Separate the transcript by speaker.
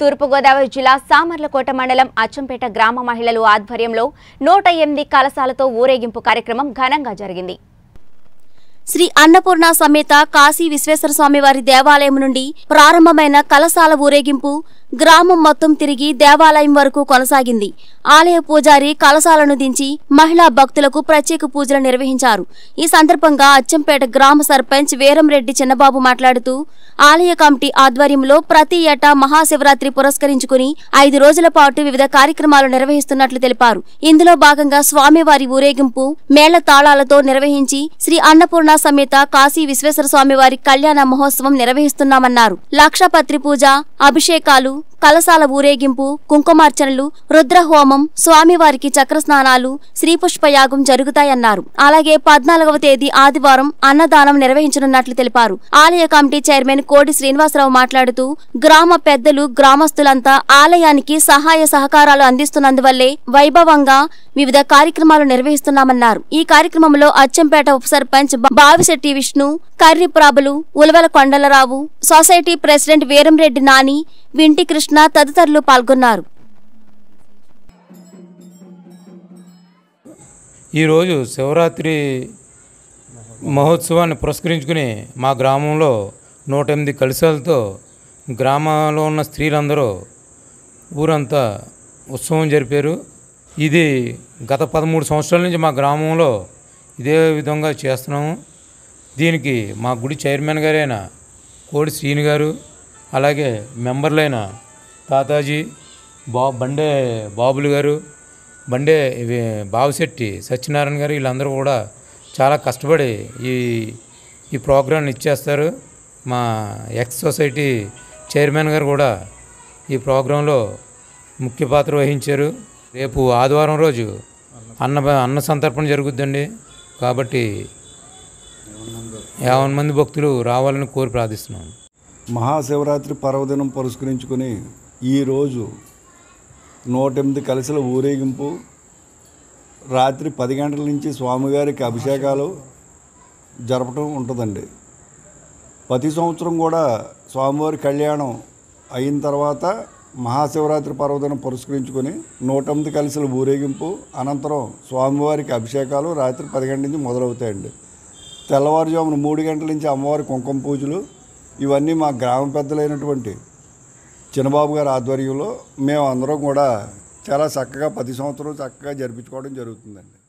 Speaker 1: తూర్పుగోదావరి జిల్లా సామర్లకోట మండలం అచ్చంపేట గ్రామ మహిళలు ఆధ్వర్యంలో 108 కలశాలతో ఊరేగింపు కార్యక్రమం ఘనంగా జరిగింది. శ్రీ అన్నపూర్ణ సమేత కాశీ విశ్వేశ్వర స్వామి వారి దేవాలయం నుండి ప్రారంభమైన కలశాల ఊరేగింపు గ్రామం మొత్తం తిరిగి దేవాలయం వరకు కొనసాగింది. ఆలయ పూజారి కలశాలను దించి మహిళా భక్తులకు ప్రత్యేక పూజలు నిర్వహించారు. ఈ సందర్భంగా అచ్చంపేట గ్రామ సర్పంచ్ వీరంరెడ్డి చిన్నబాబు మాట్లాడుతూ ఆలయ కమిటీ ఆధ్వర్యంలో ప్రతి ఏటా మహాశివరాత్రి పురస్కరించుకుని 5 రోజుల పాటు వివిధ కార్యక్రమాలు నిర్వహిస్తున్నట్లు తెలిపారు. ఇందులో భాగంగా స్వామివారి ఊరేగింపు మేళ తాళాలతో నిర్వహించి శ్రీ అన్నపూర్ణ సమేత కాశీ విశ్వేశ్వర స్వామి వారి కళ్యాణ మహోత్సవం నిర్వహిస్తున్నామన్నారు. లక్షపత్రి పూజ, అభిషేకాలు, కలశాల ఊరేగింపు, కుంకుమార్చనలు, రుద్రహోమం, స్వామివారికి చక్రస్నానాలు, శ్రీపుష్పయాగం జరుగుతాయన్నారు. అలాగే 14వ తేదీ ఆదివారం అన్నదానం నిర్వహించనున్నట్లు తెలిపారు. ఆలయ కమిటీ చైర్మన్ కోడి శ్రీనివాసరావు మాట్లాడుతూ గ్రామ పెద్దలు, గ్రామస్తులంతా ఆలయానికి సహాయ సహకారాలు అందిస్తున్నందువల్లే వైభవంగా వివిధ కార్యక్రమాలు నిర్వహిస్తున్నామన్నారు. ఈ కార్యక్రమంలో అచ్చంపేట ఉప సర్పంచ్ బావిశెట్టి విష్ణు, కర్రి ప్రాబులు, ఉలవల కొండలరావు, సొసైటీ ప్రెసిడెంట్ వీరంరెడ్డి నాని, వింటి కృష్ణ తదితరులు పాల్గొన్నారు.
Speaker 2: ఈరోజు శివరాత్రి మహోత్సవాన్ని పురస్కరించుకుని మా గ్రామంలో 108 కలశాలతో గ్రామంలో ఉన్న స్త్రీలందరూ ఊరంతా ఉత్సవం జరిపారు. ఇది గత 13 సంవత్సరాల నుంచి మా గ్రామంలో ఇదే విధంగా చేస్తున్నాము. దీనికి మా గుడి చైర్మన్ గారైన కోడి శ్రీని గారు, అలాగే మెంబర్లైన తాతాజీ, బండే బాబులు గారు, బండే బావిశెట్టి సత్యనారాయణ గారు, వీళ్ళందరూ కూడా చాలా కష్టపడి ఈ ప్రోగ్రాన్ని ఇచ్చేస్తారు. మా ఎక్స్ సొసైటీ చైర్మన్ గారు కూడా ఈ ప్రోగ్రాంలో ముఖ్య పాత్ర వహించారు. రేపు ఆదివారం రోజు అన్న సంతర్పణ జరుగుద్దండి. కాబట్టి 50 మంది భక్తులు రావాలని కోరి ప్రార్థిస్తున్నాం.
Speaker 3: మహాశివరాత్రి పర్వదినం పురస్కరించుకొని ఈరోజు 108 కలశాల ఊరేగింపు, రాత్రి 10 గంటల నుంచి స్వామివారికి అభిషేకాలు జరపడం ఉంటుందండి. ప్రతి సంవత్సరం కూడా స్వామివారి కళ్యాణం అయిన తర్వాత మహాశివరాత్రి పర్వదినం పురస్కరించుకొని 108 కలశాల ఊరేగింపు అనంతరం స్వామివారికి అభిషేకాలు రాత్రి 10 గంటల నుంచి మొదలవుతాయండి. తెల్లవారుజామున 3 గంటల నుంచి అమ్మవారి కుంకుమ పూజలు, ఇవన్నీ మా గ్రామ పెద్దలైనటువంటి చిన్నబాబు గారి ఆధ్వర్యంలో మేము అందరం కూడా చాలా చక్కగా ప్రతి సంవత్సరం చక్కగా జరిపించుకోవడం జరుగుతుందండి.